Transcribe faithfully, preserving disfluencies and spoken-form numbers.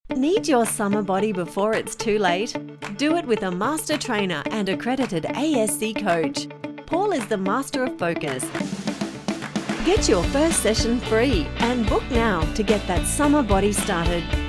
Need your summer body before it's too late? Do it with a master trainer and accredited A S C coach. Paul is the master of focus. Get your first session free and book now to get that summer body started.